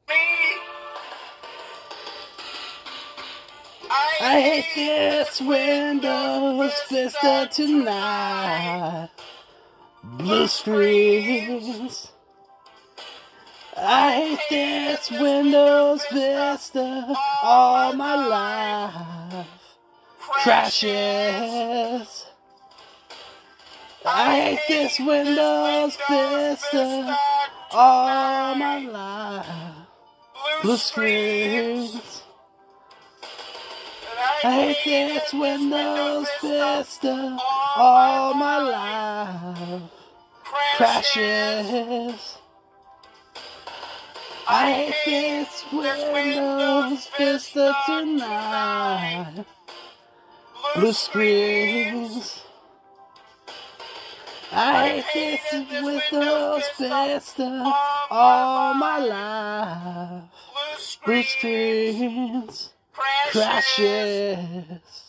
I hate this Windows Vista tonight. Blue screens. I hate this Windows Vista all my life. Crashes. I hate this Windows Vista all my life. Blue screens. I hate this Windows Vista all my life. Crashes. I hate this Windows Vista tonight. Blue screens. I hate this Windows Vista all my life. Blue screens. Crashes.